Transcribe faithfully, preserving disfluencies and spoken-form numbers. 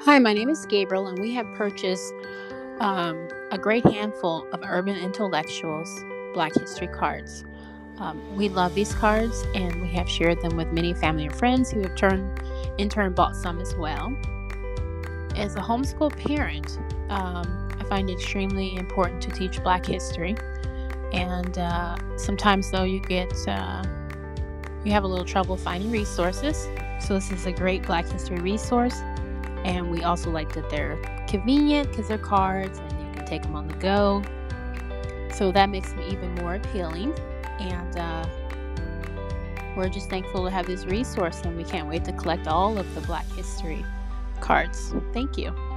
Hi, my name is Gabriel, and we have purchased um, a great handful of Urban Intellectuals Black History cards. Um, we love these cards, and we have shared them with many family and friends who have turned, in turn, bought some as well. As a homeschool parent, um, I find it extremely important to teach Black history, and uh, sometimes, though, you get uh, you have a little trouble finding resources. So this is a great Black history resource. And we also like that they're convenient because they're cards and you can take them on the go. So that makes them even more appealing. And uh, we're just thankful to have this resource, and we can't wait to collect all of the Black history cards. Thank you.